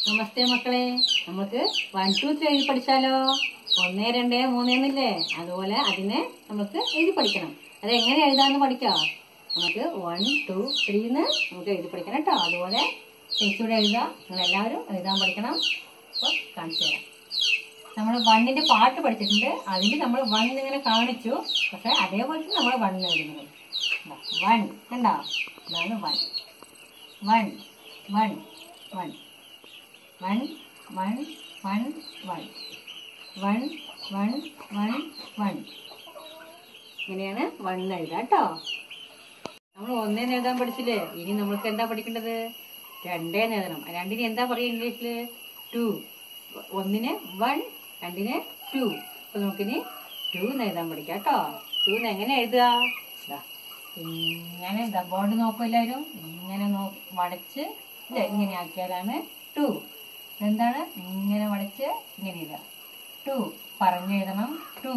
നമസ്തേ മക്കളെ, നമുക്ക് 1 2 3 എഴുതി പഠിച്ചാലോ? 1 2 3 എന്നില്ലേ? അതുപോലെ അതിനെ നമുക്ക് എഴുതി പഠിക്കണം. അതെങ്ങനെ എഴുതാന്ന് പഠിക്കാം. നമുക്ക് 1 2 3 എന്ന് നമുക്ക് എഴുതി പഠിക്കണം കേട്ടോ. അതുപോലെ ചേച്ചിയുടെ എഴുതാം. നിങ്ങൾ എല്ലാവരും എഴുതാൻ പഠിക്കണം. അപ്പോൾ കാണിച്ചു തരാം. നമ്മൾ 1ന്റെ പാട്ട് പഠിച്ചിട്ടുണ്ട്. അതിൽ നമ്മൾ 1 ഇങ്ങനെ കാണിച്ചു. പക്ഷെ അതേപോലെ നമ്മൾ 1 എഴുതുന്നത് 1 കണ്ടോ? ഇതാണ് 1 1 1 1 1 1 1 1 1 1 1 1 ഇങ്ങനെയാണ് 1 എഴുതാം കേട്ടോ. നമ്മൾ 1 എഴുതാൻ പഠിച്ചില്ലേ? ഇനി നമ്മൾക്ക് എന്താ പഠിക്കേണ്ടത്? 2 എഴുതണം. 2ന് എന്താ പറയുക ഇംഗ്ലീഷില്? 2. 1ന് 1, 2ന് 2. അപ്പൊ നമുക്കിനി 2 എഴുതാൻ പഠിക്കാം കേട്ടോ. 2 എങ്ങനെ എഴുതുക? ഇങ്ങനെ ബോർഡ് നോക്കും എല്ലാവരും. ഇങ്ങനെ വടച്ച് ഇങ്ങനെ ആക്കിയാലാണ് 2. എന്താണ്? ഇങ്ങനെ വടച്ച് ഇങ്ങനെ എഴുതുക. 2 പറഞ്ഞു എഴുതണം. 2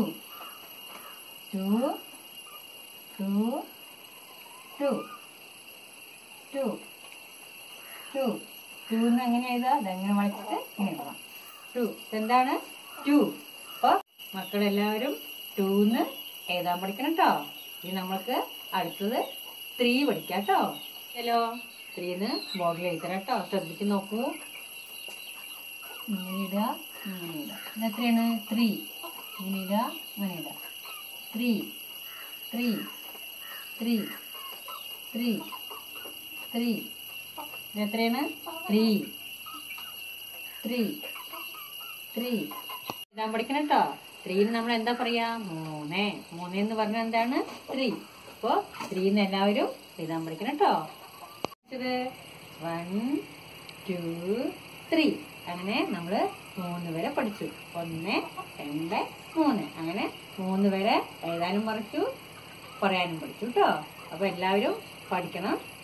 2 2 2 2 2 2 എന്ന് എങ്ങനെ എഴുതുക? ഇതെങ്ങനെ വടച്ചിട്ട് ഇങ്ങനെ എഴുതണം. 2 എന്താണ്? 2. അപ്പൊ മക്കളെല്ലാവരും 2 എഴുതാൻ പഠിക്കണം കേട്ടോ. ഇനി നമ്മൾക്ക് അടുത്തത് 3 പഠിക്കാം കേട്ടോ. ഹലോ 3 ബോർഡിൽ എഴുതണം കേട്ടോ. ശ്രദ്ധിച്ച് നോക്കൂ. ഇങ്ങനെ ഇടുക, ഇങ്ങനെ ഇടുക. ഇത് എത്രയാണ്? 3. ഇങ്ങനെ ഇടുക, ഇങ്ങനെ ഇടുക. 3 3 3 3 3 ഇത് എത്രയാണ്? 3 3 3 എഴുതാൻ പഠിക്കണം കേട്ടോ. 3 നമ്മൾ എന്താ പറയാ? 3 3 എന്ന് പറഞ്ഞാൽ എന്താണ്? 3. അപ്പൊ 3 എല്ലാവരും എഴുതാൻ പഠിക്കണം കേട്ടോ. 1 2 3 അങ്ങനെ നമ്മള് 3 വരെ പഠിച്ചു. 1 2 3 അങ്ങനെ 3 വരെ എഴുതാനും പഠിച്ചു, പറയാനും പഠിച്ചു കേട്ടോ. അപ്പൊ എല്ലാവരും പഠിക്കണം.